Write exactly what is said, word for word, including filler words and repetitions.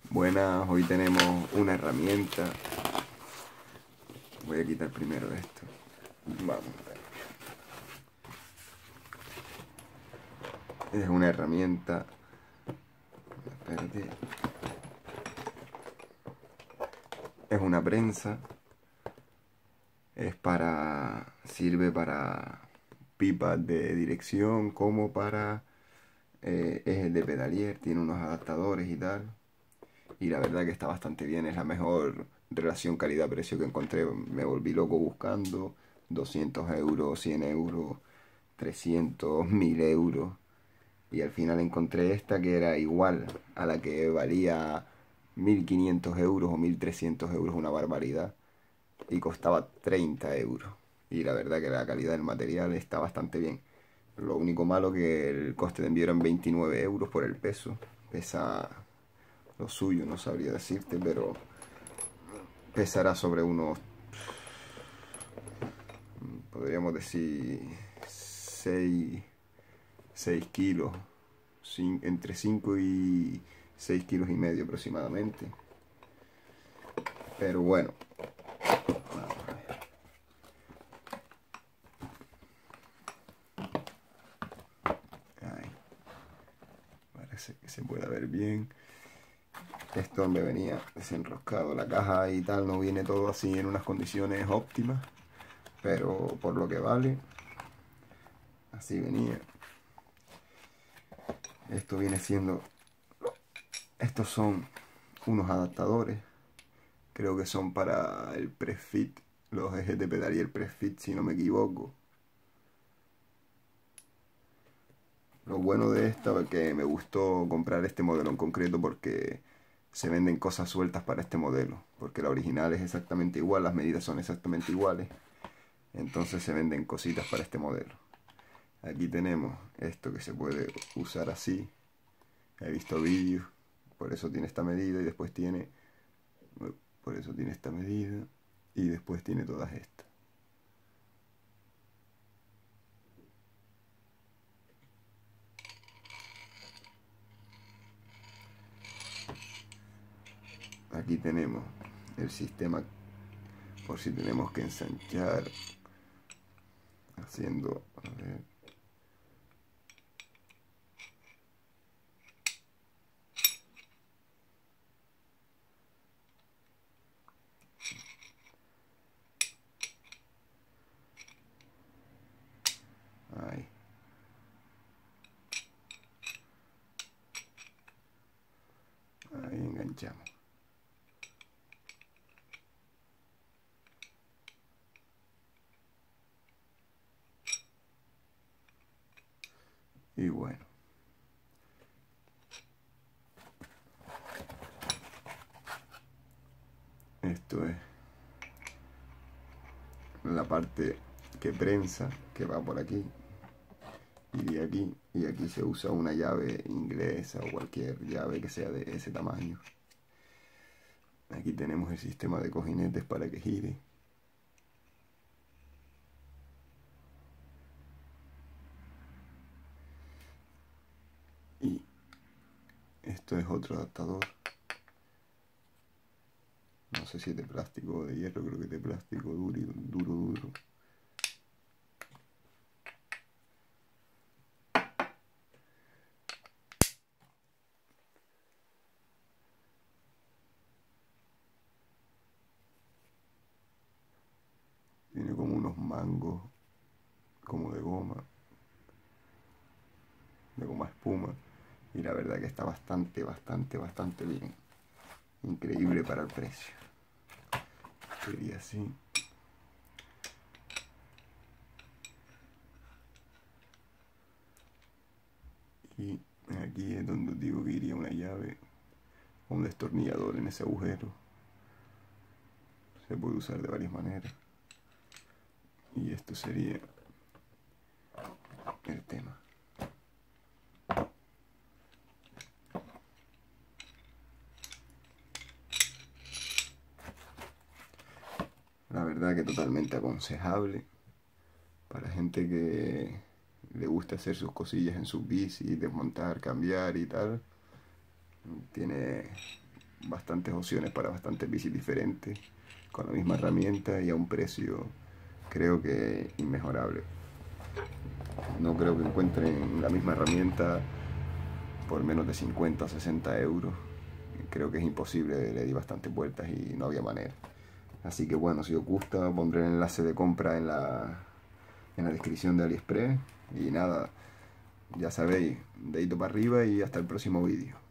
Buenas, hoy tenemos una herramienta. Voy a quitar primero esto. Vamos a ver. Es una herramienta. Espérate. Es una prensa. Es para. Sirve para pipas de dirección como para eh, ejes de pedalier. Tiene unos adaptadores y tal. Y la verdad que está bastante bien. Es la mejor relación calidad-precio que encontré. Me volví loco buscando. doscientos euros, cien euros, trescientos, mil euros. Y al final encontré esta que era igual a la que valía mil quinientos euros o mil trescientos euros, una barbaridad. Y costaba treinta euros. Y la verdad que la calidad del material está bastante bien. Lo único malo que el coste de envío eran veintinueve euros por el peso. Pesa lo suyo, no sabría decirte, pero pesará sobre unos, podríamos decir, seis kilos, entre cinco y seis kilos y medio aproximadamente. Pero bueno, vamos a ver. Ahí. Parece que se puede ver bien. Esto me venía desenroscado, la caja y tal, no viene todo así en unas condiciones óptimas, pero por lo que vale, así venía. Esto viene siendo, estos son unos adaptadores, creo que son para el press-fit, los ejes de pedal y el press-fit si no me equivoco. Lo bueno de esta es que me gustó comprar este modelo en concreto porque se venden cosas sueltas para este modelo, porque la original es exactamente igual, las medidas son exactamente iguales, entonces se venden cositas para este modelo. Aquí tenemos esto que se puede usar así, he visto vídeos, por eso tiene esta medida y después tiene, por eso tiene esta medida y después tiene todas estas. Aquí tenemos el sistema por si tenemos que ensanchar haciendo, a ver, ahí. Ahí enganchamos. Y bueno. Esto es la parte que prensa, que va por aquí. Y de aquí. Y aquí se usa una llave inglesa o cualquier llave que sea de ese tamaño. Aquí tenemos el sistema de cojinetes para que gire. Y esto es otro adaptador. No sé si es de plástico o de hierro, creo que es de plástico duro, duro, duro. Tiene como unos mangos, como de goma, de goma espuma. Y la verdad que está bastante, bastante, bastante bien. Increíble para el precio. Sería así. Y aquí es donde digo que iría una llave o un destornillador en ese agujero. Se puede usar de varias maneras. Y esto sería el tema. La verdad que totalmente aconsejable para gente que le gusta hacer sus cosillas en sus bici, desmontar, cambiar y tal. Tiene bastantes opciones para bastantes bicis diferentes, con la misma herramienta y a un precio creo que inmejorable. No creo que encuentren la misma herramienta por menos de cincuenta o sesenta euros. Creo que es imposible, le di bastantes vueltas y no había manera. Así que bueno, si os gusta pondré el enlace de compra en la, en la descripción de AliExpress. Y nada, ya sabéis, dedito para arriba y hasta el próximo vídeo.